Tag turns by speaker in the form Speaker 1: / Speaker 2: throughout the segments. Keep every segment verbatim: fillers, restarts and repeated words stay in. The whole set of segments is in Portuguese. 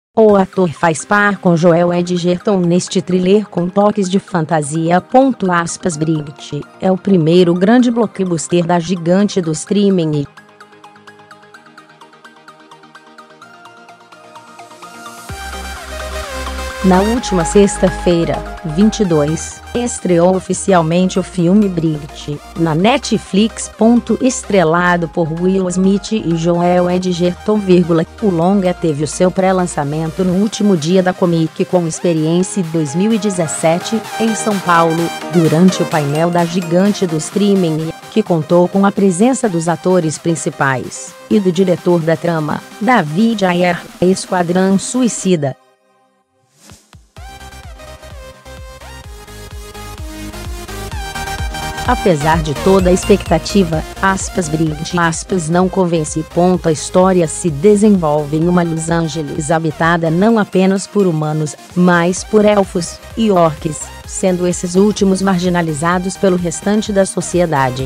Speaker 1: O ator faz par com Joel Edgerton neste thriller com toques de fantasia. Aspas, Brigitte é o primeiro grande blockbuster da gigante do streaming. Na última sexta-feira, vinte e dois, estreou oficialmente o filme Brigitte, na Netflix. Estrelado por Will Smith e Joel Edgerton. O longa teve o seu pré-lançamento no último dia da Comic Con Experience dois mil e dezessete, em São Paulo, durante o painel da gigante do streaming, que contou com a presença dos atores principais e do diretor da trama, David Ayer, Esquadrão Suicida. Apesar de toda a expectativa, aspas, Brigitte aspas, não convence. A história se desenvolve em uma Los Angeles habitada não apenas por humanos, mas por elfos e orques, sendo esses últimos marginalizados pelo restante da sociedade.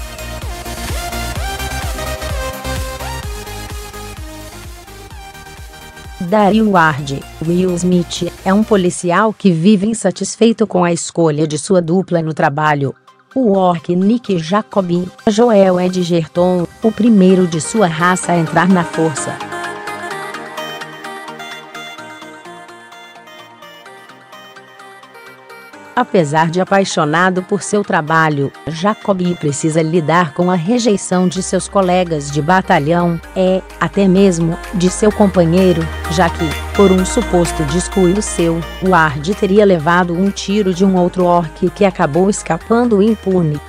Speaker 1: Dario Ward, Will Smith, é um policial que vive insatisfeito com a escolha de sua dupla no trabalho. O orc Nick Jacobi, Joel Edgerton, o primeiro de sua raça a entrar na força. Apesar de apaixonado por seu trabalho, Jacobi precisa lidar com a rejeição de seus colegas de batalhão, e, até mesmo, de seu companheiro, já que, por um suposto descuido seu, Ward teria levado um tiro de um outro orc que acabou escapando impune.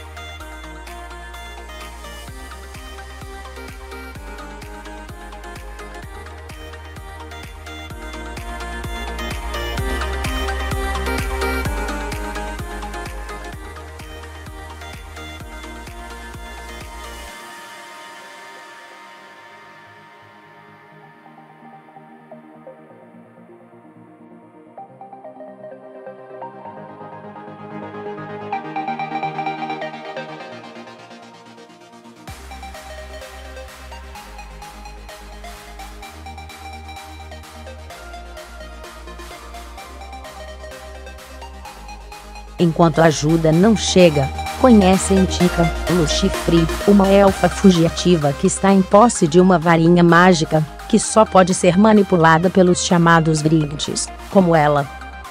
Speaker 1: Enquanto a ajuda não chega, conhecem Tika, Luchifree, uma elfa fugitiva que está em posse de uma varinha mágica, que só pode ser manipulada pelos chamados Brigittes, como ela.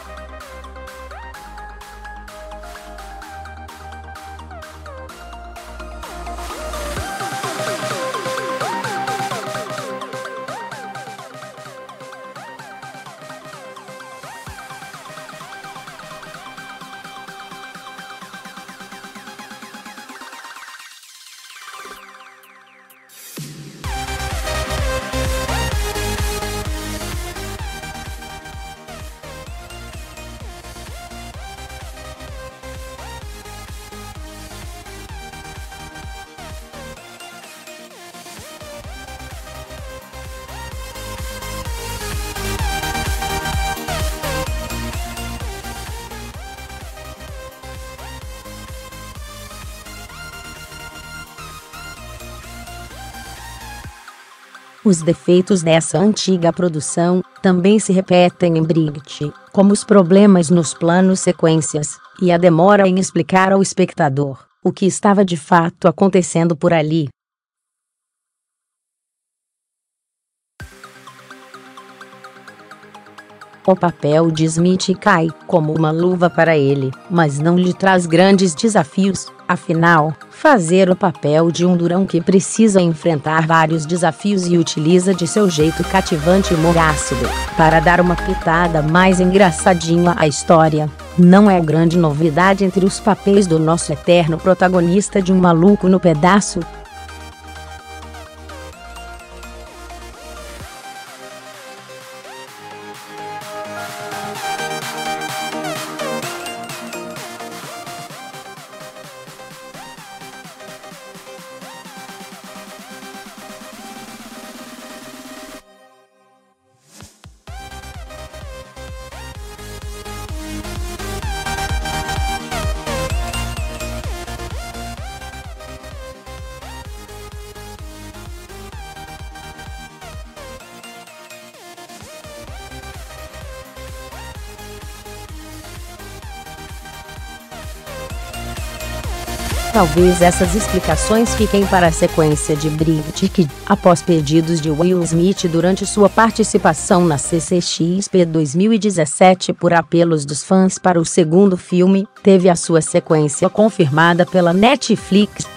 Speaker 1: Os defeitos dessa antiga produção também se repetem em Brigitte, como os problemas nos planos sequências, e a demora em explicar ao espectador o que estava de fato acontecendo por ali. O papel de Smith cai como uma luva para ele, mas não lhe traz grandes desafios. Afinal, fazer o papel de um durão que precisa enfrentar vários desafios e utiliza de seu jeito cativante e humor ácido para dar uma pitada mais engraçadinha à história, não é grande novidade entre os papéis do nosso eterno protagonista de Um Maluco no Pedaço. Talvez essas explicações fiquem para a sequência de Brigitte, que, após pedidos de Will Smith durante sua participação na C C X P dois mil e dezessete por apelos dos fãs para o segundo filme, teve a sua sequência confirmada pela Netflix.